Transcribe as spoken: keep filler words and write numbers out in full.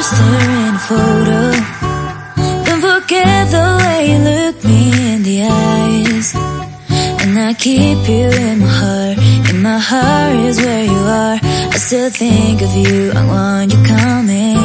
poster and a photo. Don't forget the way you look me in the eyes. And I keep you in my heart. In my heart is where you are. I still think of you, I want you coming.